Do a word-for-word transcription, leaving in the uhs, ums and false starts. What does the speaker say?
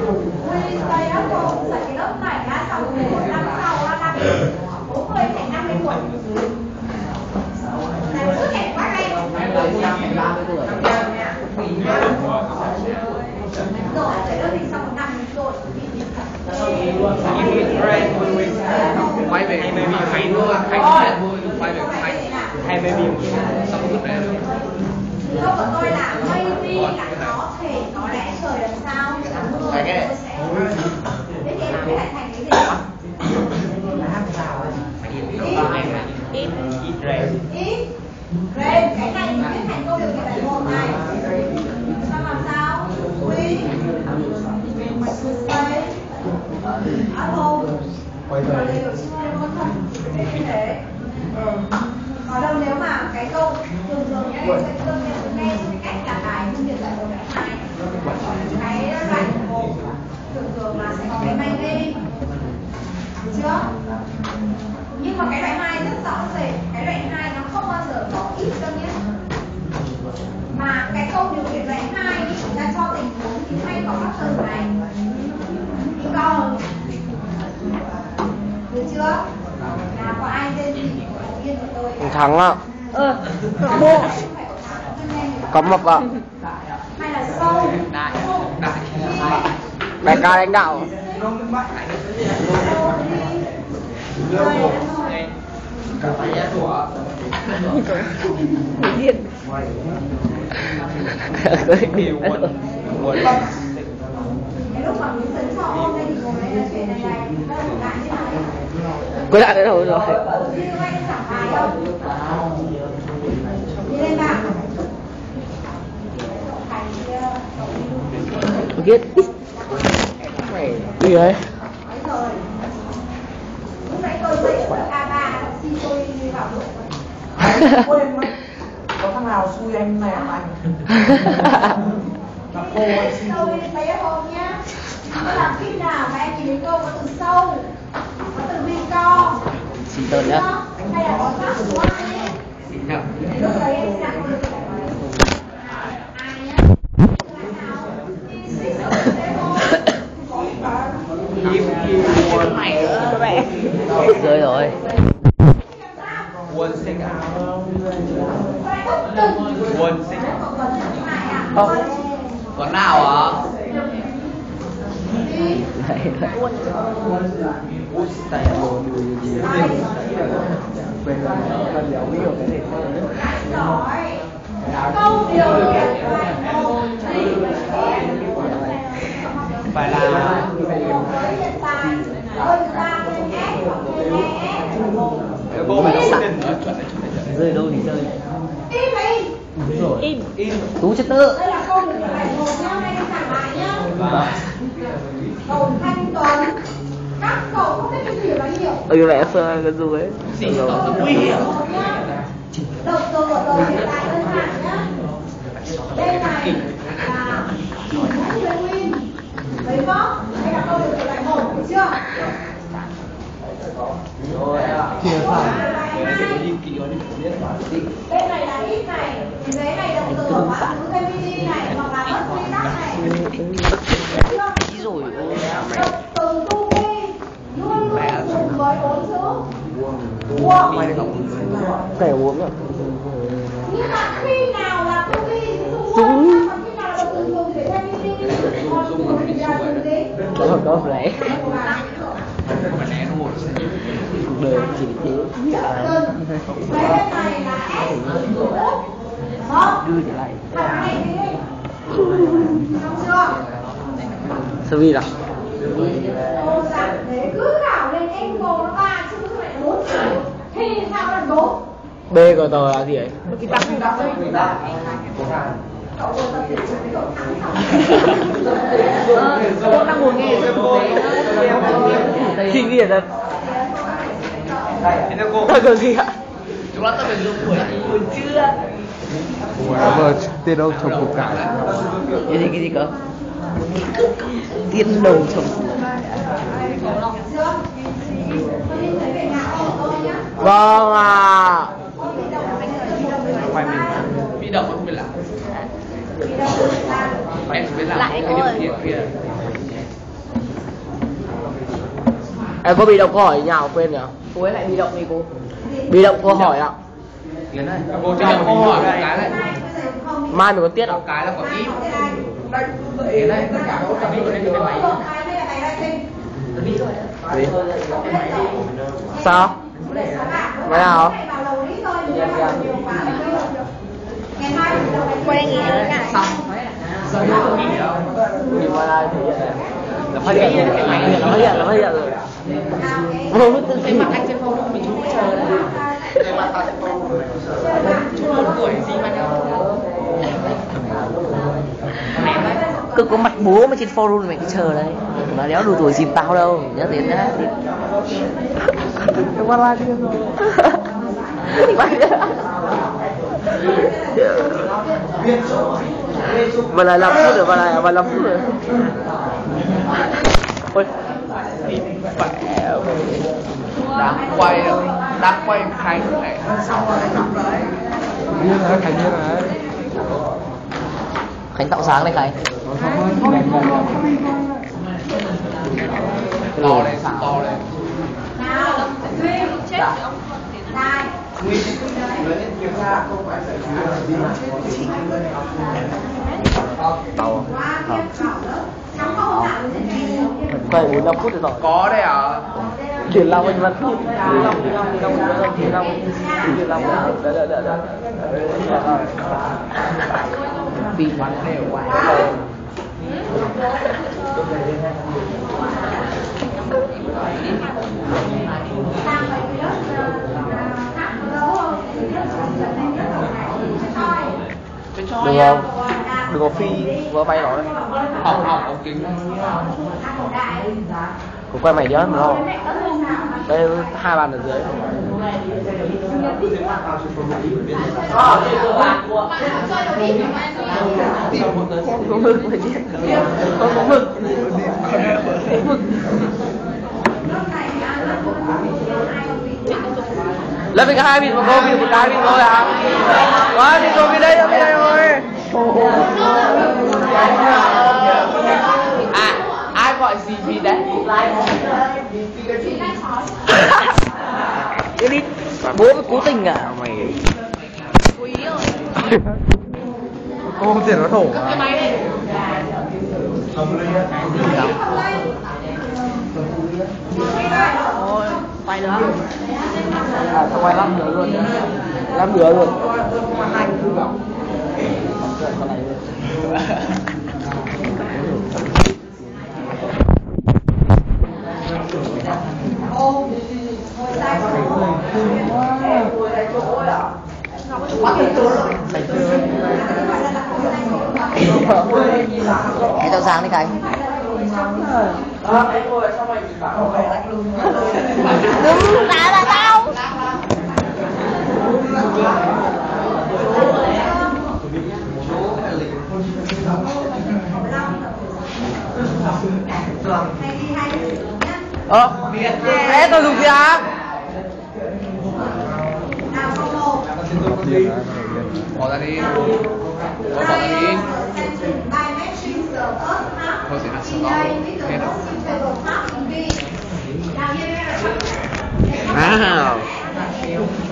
Quy xây đó cô, xây cái lớp này á, xong rồi một năm sau á, năm bốn mươi thành năm mươi tuổi. Này cứ hẹn quá hay. ba mươi tuổi. Rồi, cái lớp thì xong một năm rồi. Quay về maybe hay luôn, hay nhất vui, quay về hay, hay maybe xong rồi về. Câu của tôi là maybe là có thể, có lẽ trời làm sao, là mưa tôi sẽ. Thế thì em phải lại thành cái gì? Ít. Ít rain. Ít rain. Cái này viết thành câu điều kiện bài một này. Sao làm sao? We say apple. Quay về. Như thế. Còn đâu nếu mà cái câu thường thường nhé, em sẽ tương nhận nghe cái cách là bài phân biệt giải một giải hai. Cái loại một thường thường là sẽ có cái maybe, được chưa? Nhưng mà cái loại hai rất rõ rệt, cái loại hai nó không bao giờ có ít đâu nhé. Mà cái câu điều kiện loại hai thì chúng ta cho tình huống thì hay có các từ này. Còn được chưa? Nào có ai tên gì của viên của tôi? Thắng ạ. Ờ, bộ. Có mập ạ. Hay là sâu? Đại, đại, Đại ca lãnh đạo. cả phải giá của Điên. nhiều quần quần Cái lúc mà mình sấn cho hôm nay thì ngồi đây là chuyện này này, nó là một cái như này. Quay lại đấy rồi rồi. Đi quay chẳng bài không? Đi lên nào. Biết. Gì đấy? Rồi. Lúc nãy tôi thấy ở a ba xin tôi đi vào đội. Quên mất. Có thằng nào xui anh này hả anh? Là cô anh xin tôi thấy hôm nhá. Đó là khi nào mà em nhìn thấy câu có từ sâu, có từ vi co. Xin tôi nhá. Hay là có khác quá ấy. Lúc đấy em sẽ không được giải bài. Ai nhá? Rơi rồi. quần xinh quần xinh Không. còn nào hả? Câu điều kiện bài một Phải là hiện tại ơi ra lên ép hoặc lên ép cô phải sẵn Rơi đâu thì rơi. im đi. Đúng rồi. im im Tú chất tự. Đây là câu điều kiện bài một nhá, hay giảng lại nhá. Cầu Thanh Tuấn, các cậu không biết cái gì là nhiều. Ừ mẹ sơ cái dù ấy. gì nó nguy hiểm. Động từ của từ hiện tại đơn giản nhá. Bên này là chỉ mũi với nguyên. Thấy không? Đây là câu điều kiện bài một, được chưa? Chưa phải. Bên này là ít này, thì ghế này động từ của bạn nữ thêm mini này, hoặc là mất quy tắc này. Ý rồi. Động từ tu vi luôn luôn cùng với bốn chữ uống. Phải uống ạ. Nhưng mà khi nào là tu vi thì dùng uống, còn khi nào là động từ dùng để thêm mini, còn dùng thì là dùng gì? Đó đó đấy. mà né nó một Cuộc đời chỉ thế. Cái bên này là S của Úc. Đó. Đưa trở lại. Thằng này thì đi. Xong chưa? Sao vì nào? Cô giảng thế cứ khảo lên em cô nó ba chứ không phải bốn chữ. Thì sao là bốn? B của tờ là gì ấy? Cái tắc cái tắc cái tắc. Cậu vừa tập thể dục cậu thắng xong. Tôi đang ngồi nghe kinh điển thật. thế nó cô Thật cơ kìa. chúng nó tập thể dục buổi buổi trưa Ủa, vợ tiền đâu chồng củ cải. Cái gì cái gì cơ? Tiên đầu chồng. Vâng à. quay mình bị động không biết làm em chỉ biết làm Lại cái điều kiện kia Em có bị động câu hỏi nhào quên nhỉ? Cô ấy lại bị động đi cô. Bị động câu hỏi ạ. Tiến đây. Cô cho câu hỏi một cái này. Mai mình có tiết ạ. Cái là có ít. Tiến đây. Tất cả các vị đây cái máy. Gì? Sao? Máy nào? Quay nghỉ nữa cả. Xong. Giờ không nghỉ đâu. Nhìn qua đây thì là phát hiện rồi, là phát hiện là phát hiện rồi. Vô vứt tự Cái mặt anh trên phone mình chú chờ đấy. Cái mặt tao trên phone chú một tuổi gì mà nhau. Cứ có mặt bố mà trên forum mày cứ chờ đấy. Nó đéo đủ tuổi dìm tao đâu, nhớ đến nhá. Cái qua live đi rồi. Mà lại làm phút rồi, mà lại mà làm phút rồi. Ôi, Đang quay đang quay Khánh này. Biết là Khánh biết là Khánh tạo sáng đây Khánh. To lên, to lên. Nào, Nguyên, chết Này. Nguyên lớn lên kiếm ra không phải giải tàu. Qua tiếp khảo nữa. Trong câu nào Quay bốn năm phút rồi. Có đấy à? Chuyển lòng anh Văn. Chuyển lòng, chuyển lòng, chuyển lòng, chuyển lòng, chuyển lòng. Đấy, đấy, đấy, đấy. Bị bắn đều quá. Đừng không? Đừng có phi vừa bay nó đấy. Học học ống kính. Cô quay mày nhớ mà lo. Đây hai bàn ở dưới. Có mực phải chết. Không có mực. Mực. Lấy mình hai vịt một cô, vịt một cái vịt thôi à? Quá vịt rồi, vịt đây rồi, vịt đây rồi. À, ai gọi gì vịt đấy? Đi đi. Bố mới cố tình à? Mày. cô không tiền nó thổ à? Thôi, quay nữa. À, tao quay lắm nữa luôn. Lắm nữa luôn. Hãy tạo sáng đi Khánh. Đừng đá là tao. Ơ, ê tôi dùng gì à? Bỏ ra đi. Bỏ ra đi. Thôi thì đặt sau đó. Hết rồi. Wow.